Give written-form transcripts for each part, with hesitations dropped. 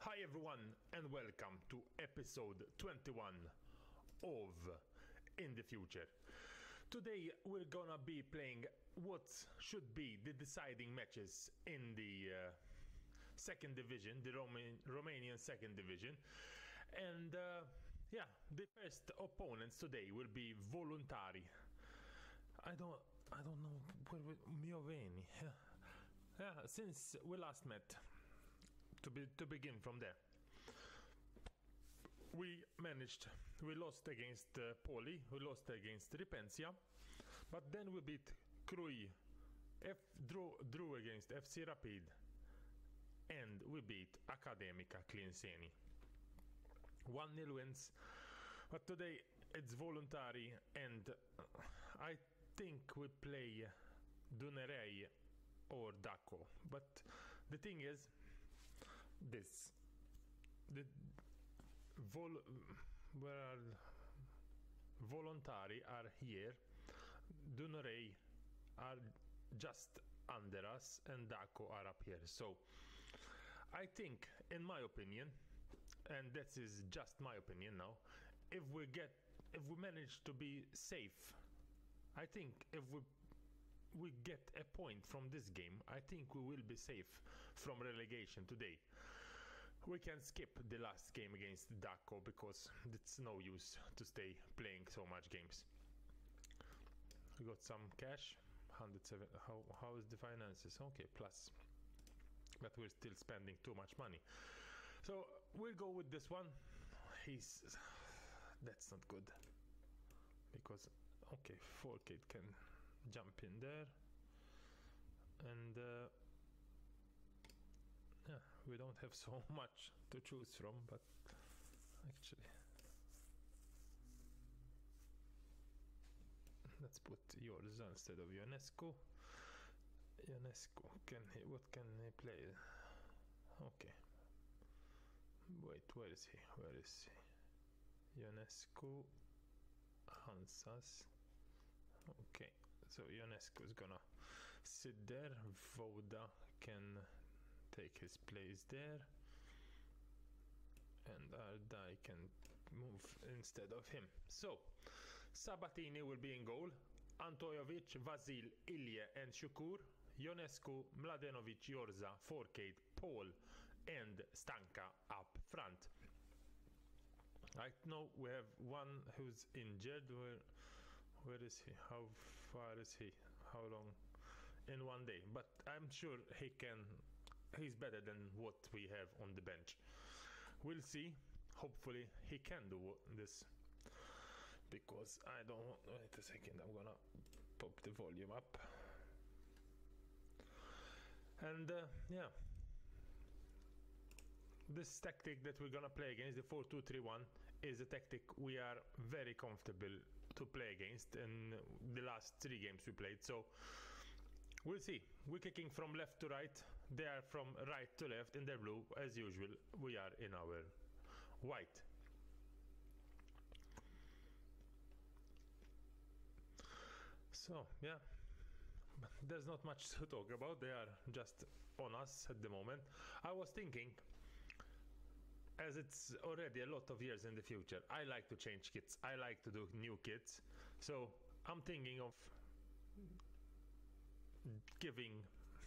Hi everyone and welcome to episode 21 of In the Future. Today we're gonna be playing what should be the deciding matches in the second division, the Romanian second division. And the first opponents today will be Voluntari. I don't know where Mioveni. Yeah, since we last met. To begin from there, we lost against Poli, we lost against Ripensia, but then we beat Crui, drew against FC Rapid, and we beat Academica Clinceni. 1-0 wins, but today it's Voluntari, and I think we play Dunărea or Daco, but the thing is, Voluntari are here, Dunărea are just under us, and Daco are up here. So I think, in my opinion, and that is just my opinion now, if we manage to be safe, I think if we get a point from this game, I think we will be safe from relegation today. We can skip the last game against Daco because it's no use to stay playing so much games. We got some cash, 107. How is the finances? Okay, plus, but we're still spending too much money. So we'll go with this one. That's not good because okay, 4K can jump in there, and we don't have so much to choose from, but actually let's put yours instead of Ionescu. What can he play? Okay, wait, where is he? Ionescu, Hansas. Okay, so Ionescu is gonna sit there. Voda can take his place there, and Ardai can move instead of him. So Sabatini will be in goal, Antojovic, Vasil, Ilye and Shukur, Ionescu, Mladenovic, Jorza, Forcade, Paul and Stanka up front. I know we have one who's injured. Where is he? How far is he? How long? In one day. But I'm sure he's better than what we have on the bench. We'll see. Hopefully he can do this. Because I don't want... Wait a second. I'm gonna pop the volume up. And yeah. This tactic that we're gonna play against, the 4-2-3-1, is a tactic we are very comfortable to play against in the last 3 games we played. So we'll see. We're kicking from left to right, they are from right to left in their blue. As usual, we are in our white. So yeah, there's not much to talk about. They are just on us at the moment. I was thinking, as it's already a lot of years in the future, I like to change kits. I like to do new kits. So I'm thinking of giving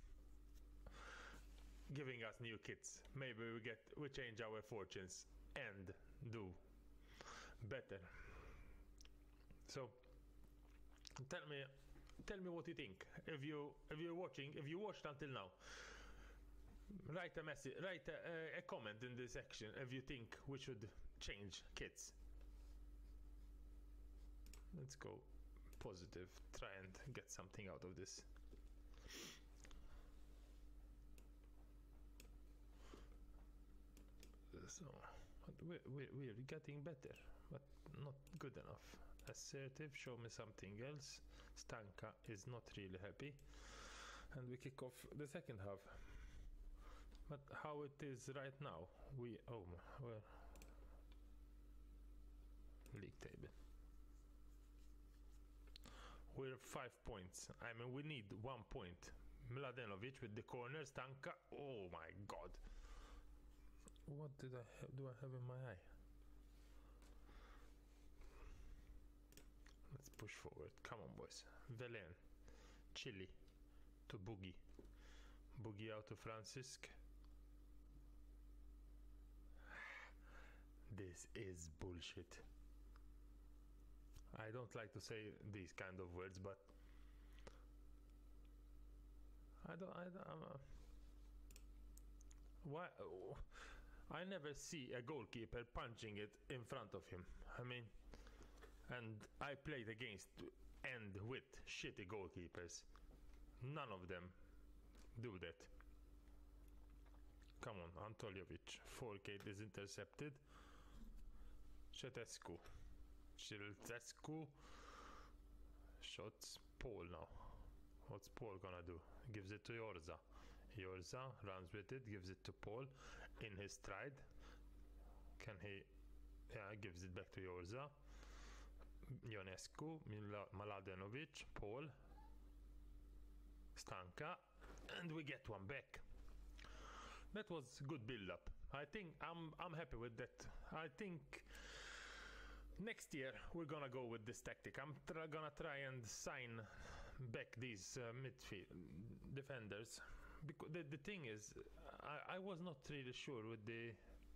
us new kits. Maybe we change our fortunes and do better. So tell me what you think. If you're watching, if you watched until now, write a message, write a comment in the section if you think we should change kits. Let's go positive, try and get something out of this. So we're getting better, but not good enough. Assertive, show me something else. Stanka is not really happy, and we kick off the second half. But how it is right now, well, league table. We're 5 points. I mean, we need 1 point. Mladenovic with the corner, Stanka. Oh my god. What do I have in my eye? Let's push forward. Come on, boys. Velen, Chile to Boogie. Boogie out to Francisc. This is bullshit. I don't like to say these kind of words, but why? I never see a goalkeeper punching it in front of him. I mean, and I played against and with shitty goalkeepers. None of them do that. Come on, Antoljovic. 4K is intercepted. Cetescu. Shots Paul now. What's Paul gonna do? Gives it to Yorza. Yorza runs with it, gives it to Paul in his stride. Can he? Yeah, gives it back to Yorza. Ionescu, Mladenovic, Paul, Stanka, and we get one back. That was good build-up. I think I'm happy with that. I think next year we're gonna go with this tactic. I'm gonna try and sign back these midfield defenders, because the thing is, I was not really sure with the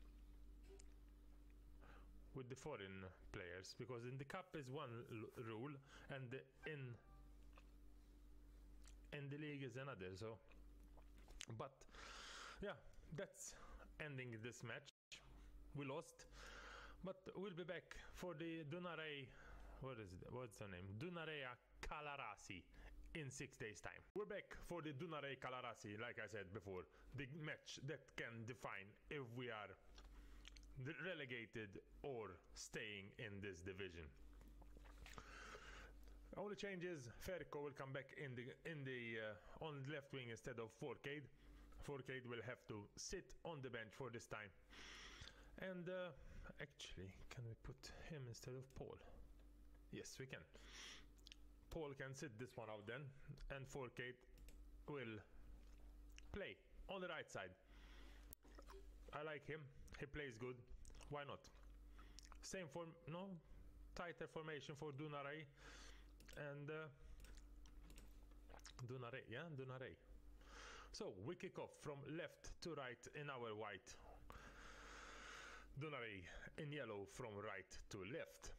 foreign players, because in the cup is one rule and in the league is another. So, but yeah, that's ending this match. We lost, but we'll be back for the Dunărea. What is it? What's the name? Dunărea Calarasi in 6 days' time. We're back for the Dunărea Calarasi, like I said before, the match that can define if we are relegated or staying in this division. Only change is Ferko will come back in the on the left wing instead of Forcade. Forcade will have to sit on the bench for this time. And actually, can we put him instead of Paul? Yes, we can. Paul can sit this one out then, and Forcade will play on the right side. I like him. He plays good. Why not? Same form, no, tighter formation for Dunărea and Dunărea, yeah, Dunărea. So we kick off from left to right in our white. Dunărea in yellow from right to left.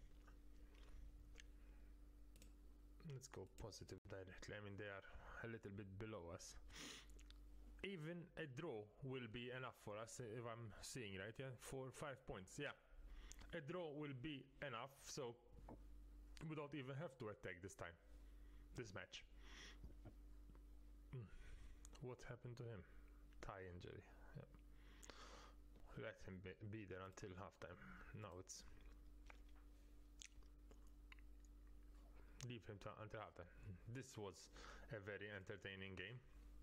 Let's go positive directly. I mean, they are a little bit below us. Even a draw will be enough for us, if I'm seeing right. Yeah, 4-5 points. Yeah, a draw will be enough, so we don't even have to attack this time, this match. What happened to him? Thigh injury. Yeah. Let him be there until halftime. Now it's leave him until halftime. This was a very entertaining game.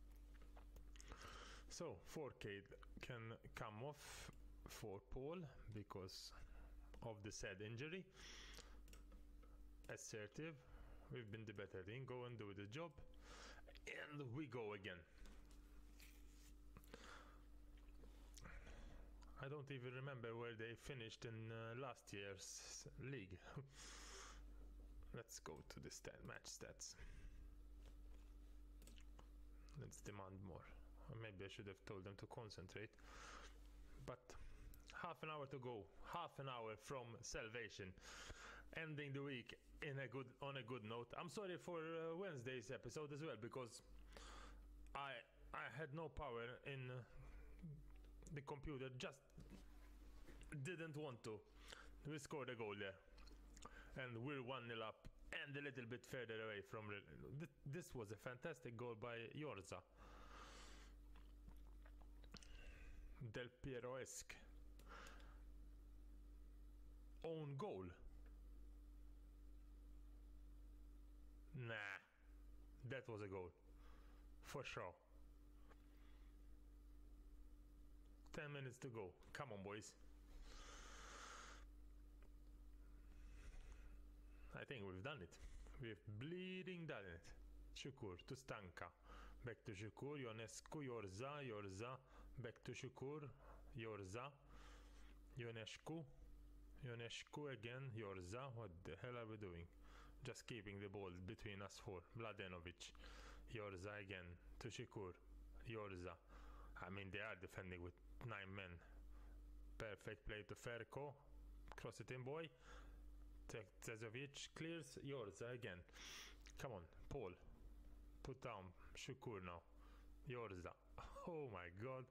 So 4K can come off for Paul because of the said injury. Assertive, we've been the better team, go and do the job, and we go again. I don't even remember where they finished in last year's league. Let's go to the match stats. Let's demand more. Or maybe I should have told them to concentrate. But half an hour to go. Half an hour from salvation. Ending the week on a good note. I'm sorry for Wednesday's episode as well, because I had no power in the computer. Just didn't want to. We scored a goal there. And we're 1-0 up and a little bit further away from... This was a fantastic goal by Yorza. Del Piero-esque. Own goal. Nah. That was a goal. For sure. 10 minutes to go. Come on, boys. I think we've done it. We've bleeding done it. Shukur to Stanka. Back to Shukur. Ionescu, Yorza, back to Shukur, Yorza. Ionescu again, Yorza. What the hell are we doing? Just keeping the ball between us four. Mladenovic, Yorza again, Tushikur, Yorza. I mean, they are defending with 9 men. Perfect play to Ferko. Cross it in, boy. Tezovic clears, Yorza again. Come on, Paul. Put down Shukur now. Yorza. Oh my god.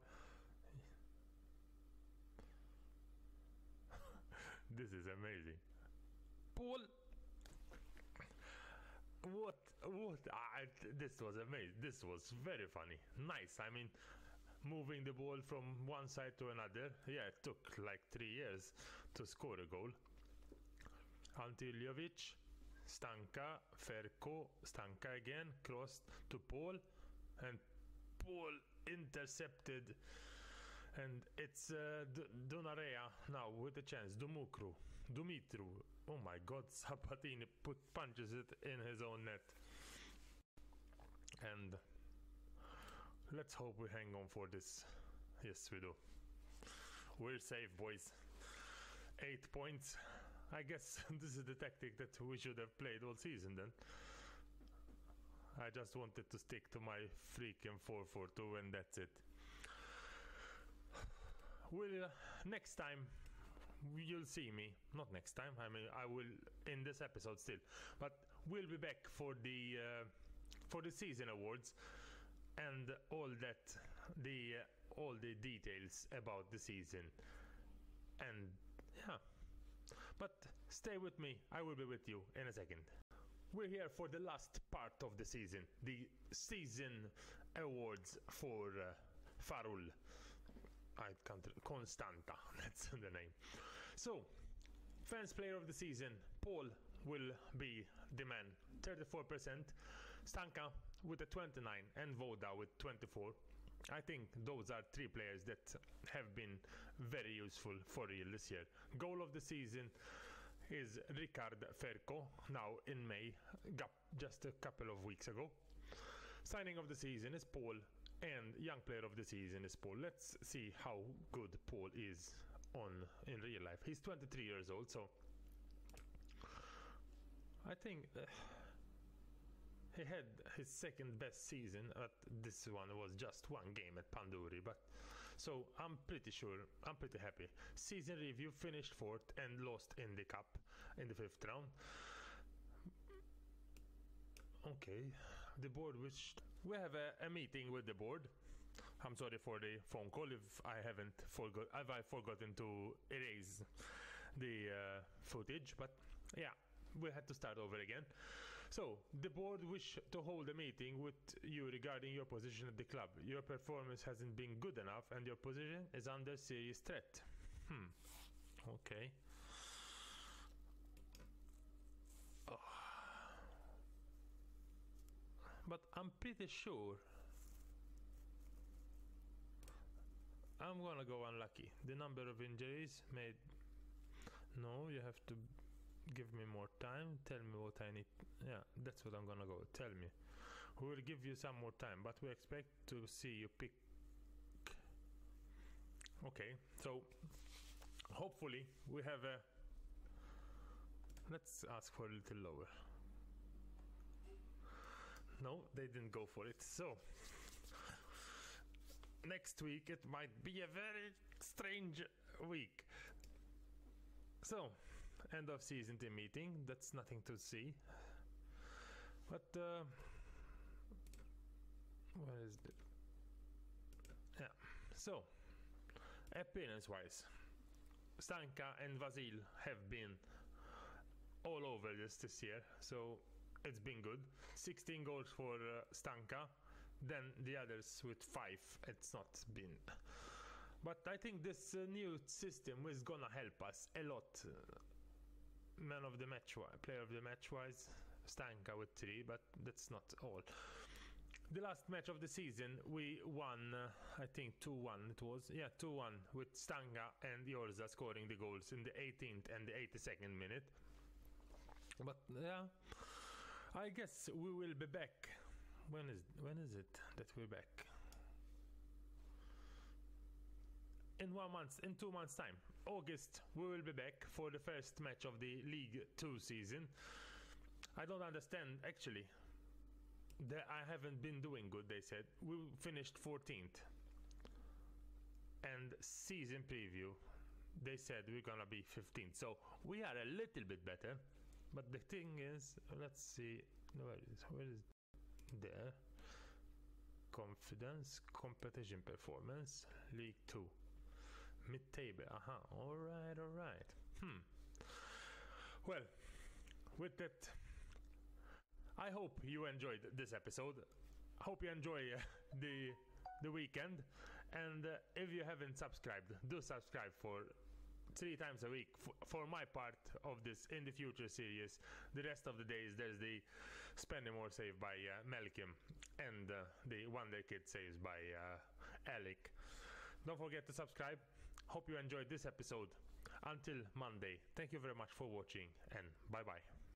This is amazing. Paul. What? This was amazing. This was very funny. Nice. I mean, moving the ball from one side to another. Yeah, it took like 3 years to score a goal. Antiljovic, Stanka, Ferko, Stanka again, crossed to Paul, and Paul intercepted. And it's Donarea now with a chance. Dumitru. Oh my god, Sabatini punches it in his own net. And let's hope we hang on for this. Yes, we do. We're safe, boys. 8 points. I guess this is the tactic that we should have played all season then. I just wanted to stick to my freaking 4-4-2 and that's it. Well, next time you'll see me. Not next time. I mean, I will in this episode still, but we'll be back for the season awards and all that, all the details about the season. And yeah, but stay with me. I will be with you in a second. We're here for the last part of the season, the season awards for Farul. I can't. Constanta, that's the name. So, fans player of the season, Paul will be the man, 34%. Stanka with a 29 and Voda with 24. I think those are 3 players that have been very useful for real this year. Goal of the season is Ricard Ferko, now in May, just a couple of weeks ago. Signing of the season is Paul. And young player of the season is Paul. Let's see how good Paul is in real life. He's 23 years old, so I think he had his second best season, but this one was just 1 game at Panduri. But so I'm pretty happy. Season review: finished 4th and lost in the cup in the 5th round. Okay, the board we have a meeting with the board. I'm sorry for the phone call if I forgotten to erase the footage, but yeah, we had to start over again. So the board wish to hold a meeting with you regarding your position at the club. Your performance hasn't been good enough and your position is under serious threat. Okay. But I'm pretty sure I'm gonna go unlucky. The number of injuries made. No, you have to give me more time. Tell me what I need. Yeah, that's what I'm gonna go. Tell me. We will give you some more time, but we expect to see you pick. Okay, so hopefully we have a. Let's ask for a little lower. No, they didn't go for it. So next week it might be a very strange week. So end of season team meeting. That's nothing to see. But where is it? Yeah. So appearance wise, Stanka and Vasil have been all over this year. So it's been good. 16 goals for Stanka, then the others with 5. It's not been. But I think this new system is gonna help us a lot. Man of the match, player of the match wise, Stanka with 3, but that's not all. The last match of the season we won, I think 2-1 it was. Yeah, 2-1 with Stanka and Yorza scoring the goals in the 18th and the 82nd minute. But yeah, I guess we will be back. When is it that we're back? in 1 month, in 2 months' time, August, we will be back for the first match of the League 2 season. I don't understand, actually. I haven't been doing good, they said. We finished 14th. And season preview, they said we're gonna be 15th. So we are a little bit better. But the thing is, let's see, where is there? Confidence, competition performance, League 2. Mid-table, alright. Well, with that, I hope you enjoyed this episode. Hope you enjoy the weekend. And if you haven't subscribed, do subscribe for 3 times a week for my part of this In the Future series. The rest of the days there's the Spending More Save by Malcolm and the Wonder Kid Saves by Alec. Don't forget to subscribe. Hope you enjoyed this episode. Until Monday, thank you very much for watching and bye bye.